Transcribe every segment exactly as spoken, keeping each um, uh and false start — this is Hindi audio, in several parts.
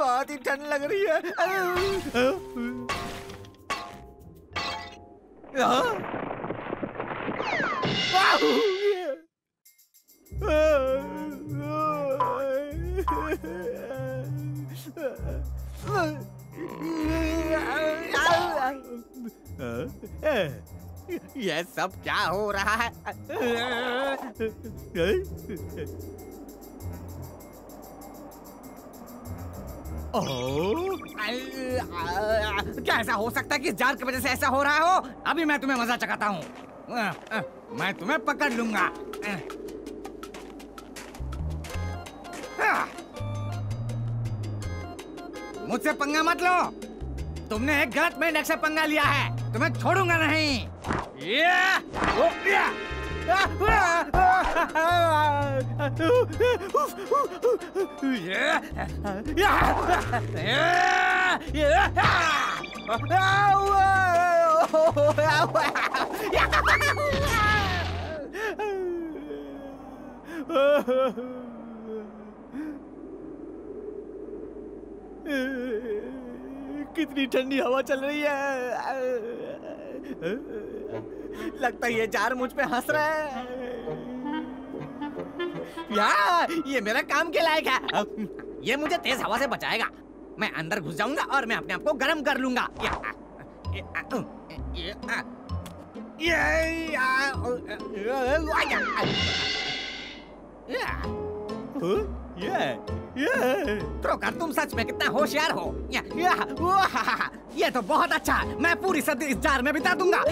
बहुत ही ठंड लग रही है। ये सब क्या हो रहा है? क्या ऐसा हो सकता है कि जार की वजह से ऐसा हो रहा हो? अभी मैं तुम्हें मजा चखाता हूँ। मैं तुम्हें पकड़ लूंगा। मुझसे पंगा मत लो। तुमने एक गलत मैंडेट से पंगा लिया है। तुम्हें छोड़ूंगा नहीं। या! ओ, या! कितनी ठंडी हवा चल रही है। लगता है ये जार मुझ पे हंस रहा है। यार, ये मेरा काम के लायक है। ये मुझे तेज हवा से बचाएगा। मैं अंदर घुस जाऊंगा और मैं अपने आप को गर्म कर लूंगा। त्रोकर, तुम सच में कितना होशियार हो। ये तो बहुत अच्छा है। मैं पूरी सर्दी इस जार में बिता दूंगा।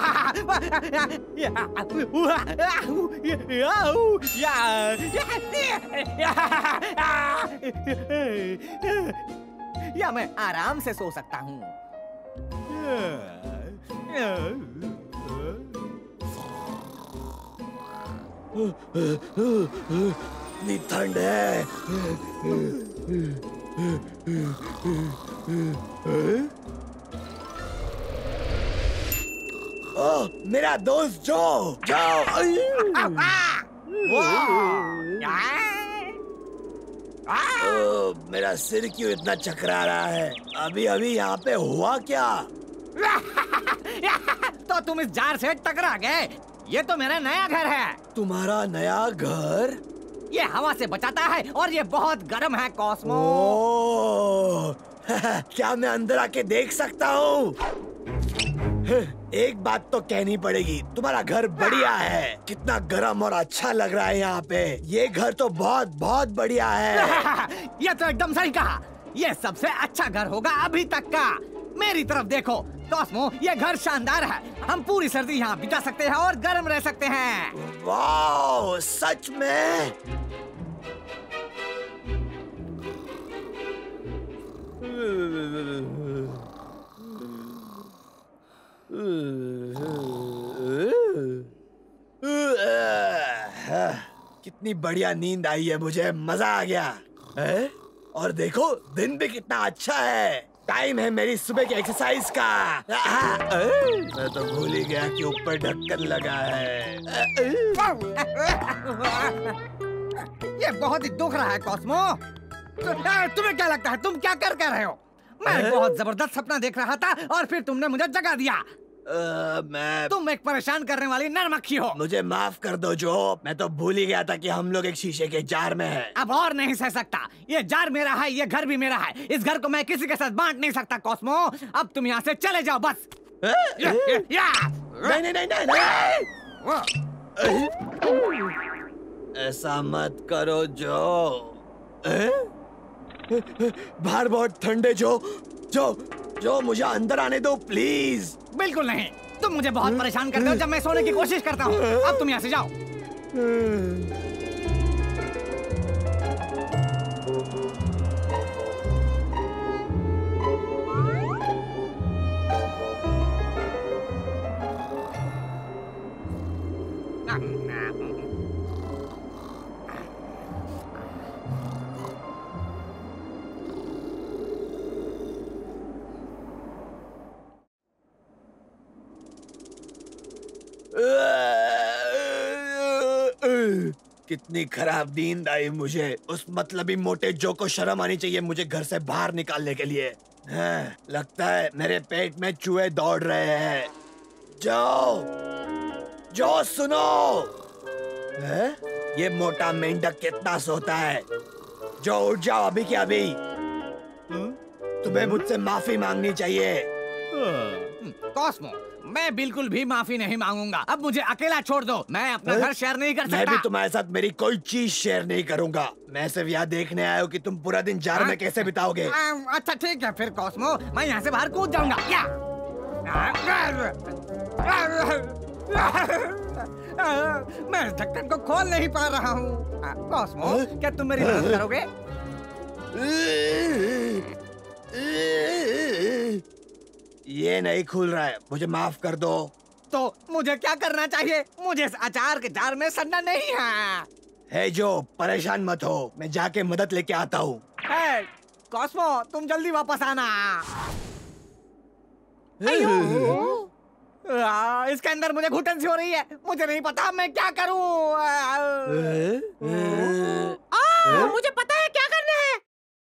या मैं आराम से सो सकता हूँ। इतनी ठंड है। ओ, मेरा दोस्त जो जो ओ, मेरा सिर क्यों इतना चकरा रहा है? अभी अभी यहाँ पे हुआ क्या? तो तुम इस जार से टकरा गए। ये तो मेरा नया घर है। तुम्हारा नया घर? ये हवा से बचाता है और ये बहुत गर्म है कॉस्मो। ओह, क्या मैं अंदर आके देख सकता हूँ? एक बात तो कहनी पड़ेगी, तुम्हारा घर बढ़िया है। कितना गर्म और अच्छा लग रहा है यहाँ पे। ये घर तो बहुत बहुत बढ़िया है। ये तो एकदम सही कहा। ये सबसे अच्छा घर होगा अभी तक का। मेरी तरफ देखो कॉस्मो, ये घर शानदार है। हम पूरी सर्दी यहाँ बिता सकते हैं और गर्म रह सकते हैं। वाह, सच में? कितनी बढ़िया नींद आई है मुझे। मजा आ गया है? और देखो दिन भी कितना अच्छा है। टाइम है मेरी सुबह की एक्सरसाइज का। मैं तो भूल ही गया कि ऊपर ढक्कन लगा है। ये बहुत ही दुख रहा है कॉस्मो। तुम्हें क्या लगता है तुम क्या कर कर रहे हो? मैं बहुत जबरदस्त सपना देख रहा था और फिर तुमने मुझे जगा दिया। Uh, मैं तुम एक परेशान करने वाली नरमक्खी हो। मुझे माफ कर दो जो, मैं तो भूल ही गया था कि हम लोग एक शीशे के जार में हैं। अब और नहीं सह सकता। ये जार मेरा है, ये घर भी मेरा है। इस घर को मैं किसी के साथ बांट नहीं सकता कॉस्मो। अब तुम यहाँ से चले जाओ बस। या, या, या। नहीं नहीं नहीं नहीं, नहीं। ऐसा मत करो जो। बाहर बहुत ठंडे जो जो जो मुझे अंदर आने दो प्लीज। बिल्कुल नहीं, तुम मुझे बहुत परेशान करते हो जब मैं सोने की कोशिश करता हूँ। अब तुम यहाँ से जाओ। कितनी खराब नींद आई मुझे। उस मतलबी मोटे जो को शर्म आनी चाहिए मुझे घर से बाहर निकालने के लिए। हाँ, लगता है मेरे पेट में चूहे दौड़ रहे हैं। जो जो सुनो, है? ये मोटा मेंढक कितना सोता है। जो उठ जाओ अभी के अभी। तुम्हें मुझसे माफी मांगनी चाहिए। कॉस्मो, मैं बिल्कुल भी माफी नहीं मांगूंगा। अब मुझे अकेला छोड़ दो। मैं अपना घर शेयर नहीं कर सकता। मैं भी तुम्हारे साथ मेरी कोई चीज शेयर नहीं करूंगा। मैं सिर्फ यहाँ देखने आया हूँ कि तुम पूरा दिन जार में कैसे बिताओगे। अच्छा ठीक है फिर कॉस्मो, मैं यहाँ से बाहर कूद जाऊंगा। क्या? मैं ढक्कन को खोल नहीं पा रहा हूँ। कॉस्मो, क्या तुम मेरी मदद करोगे? ये नहीं खुल रहा है, मुझे माफ कर दो। तो मुझे क्या करना चाहिए? मुझे इस अचार के जार में सड़ना नहीं है। है जो, परेशान मत हो, मैं जाके मदद लेके आता हूँ। कॉस्मो, तुम जल्दी वापस आना। आ, इसके अंदर मुझे घुटन सी हो रही है। मुझे नहीं पता मैं क्या करूं। आ, आ, मुझे पता है क्या करना है।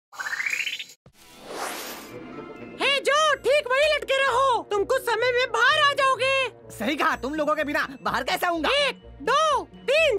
हे जो, ठीक वही लटके रहो। तुम कुछ समय में बाहर आ जाओगे। सही कहा, तुम लोगों के बिना बाहर कैसे आऊंगा? एक, दो, तीन,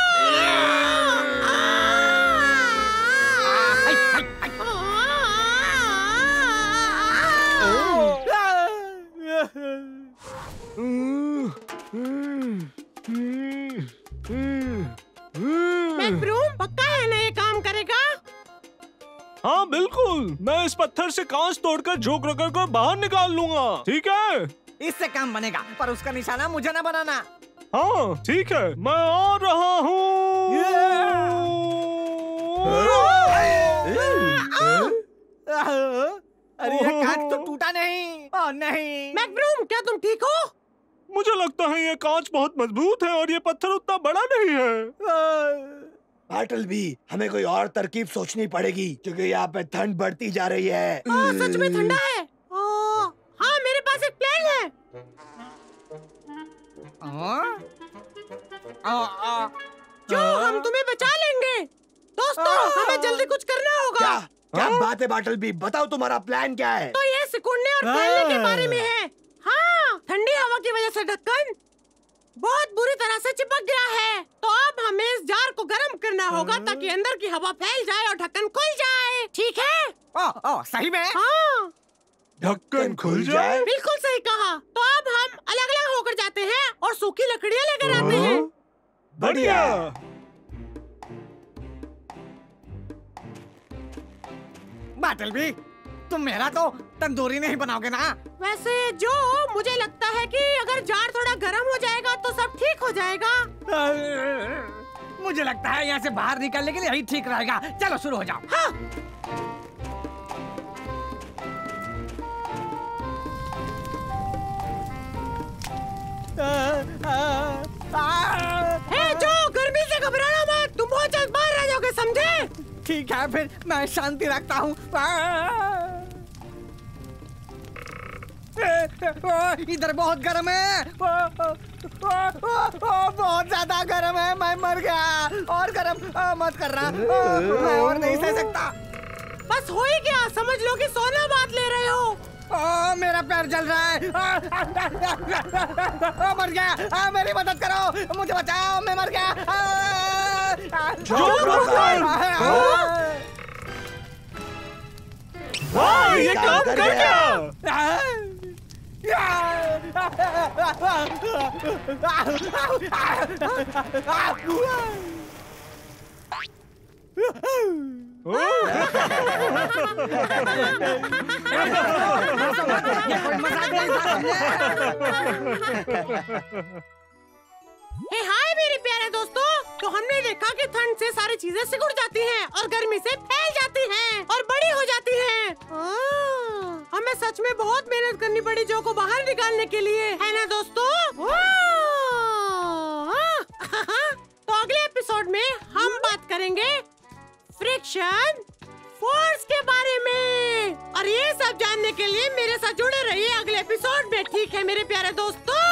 मैकब्रूम, पक्का है ना ये काम करेगा? हाँ बिल्कुल, मैं इस पत्थर से कांच तोड़कर जोक रगड़ कर बाहर निकाल लूंगा। ठीक है, इससे काम बनेगा, पर उसका निशाना मुझे ना बनाना। हाँ ठीक है, मैं आ रहा हूँ। अरे ये कांच तो टूटा नहीं। ओह नहीं। मैकब्रूम, क्या तुम ठीक हो? मुझे लगता है ये कांच बहुत मजबूत है और ये पत्थर उतना बड़ा नहीं है। बाटल भी, हमें कोई और तरकीब सोचनी पड़ेगी क्योंकि यहाँ पे ठंड बढ़ती जा रही है। आ, सच में ठंडा है। आ, हाँ, मेरे पास एक प्लान है। आ, आ, जो हम तुम्हें बचा लेंगे। दोस्तों, हमें जल्दी कुछ करना होगा। क्या क्या बात है बाटल भी, बताओ तुम्हारा प्लान क्या है? तो ये सिकुड़ने और फैलने के बारे में है। हाँ, ठंडी हवा की वजह से ढक्कन बहुत बुरी तरह से चिपक गया है। तो अब हमें इस जार को गर्म करना होगा ताकि अंदर की हवा फैल जाए और ढक्कन खुल जाए। ठीक है? ओ, ओ, सही में? हाँ, ढक्कन खुल जाए? बिल्कुल सही कहा। तो अब हम अलग अलग होकर जाते हैं और सूखी लकड़ियाँ लेकर आते हैं। बढ़िया। बाटल भी, तुम मेरा तो तंदूरी नहीं बनाओगे ना? वैसे जो, मुझे लगता है कि अगर जार थोड़ा गर्म हो जाएगा तो सब ठीक हो जाएगा। मुझे लगता है यहाँ से बाहर निकलने के लिए यही ठीक रहेगा। चलो शुरू हो जाओ। हाँ। हे जो, गर्मी से घबराना मत, तुम बहुत जल्द बाहर आ जाओगे, समझे? ठीक है, फिर मैं शांति रखता हूँ। इधर बहुत गर्म है। बहुत ज्यादा गर्म है, मैं मर गया। और गर्म मत करना, मैं और नहीं सह सकता। बस हो ही गया, समझ लो कि सोना बात ले रहे हो। आ, मेरा पैर जल रहा है। आ, आ, आ, आ, मर गया। आ, मेरी मदद करो, मुझे बचाओ, मैं मर गया। आ, आ, जो वाह, ये काम कर गया। हे हाय मेरे प्यारे दोस्तों, तो हमने देखा कि ठंड से सारी चीजें सिकुड़ जाती हैं और गर्मी से फैल जाती हैं और बड़ी हो जाती हैं। हमें सच में बहुत मेहनत करनी पड़ी जो को बाहर निकालने के लिए, है ना दोस्तों? तो अगले एपिसोड में हम बात करेंगे फ्रिक्शन फोर्स के बारे में, और ये सब जानने के लिए मेरे साथ जुड़े रहिए अगले एपिसोड में। ठीक है मेरे प्यारे दोस्तों?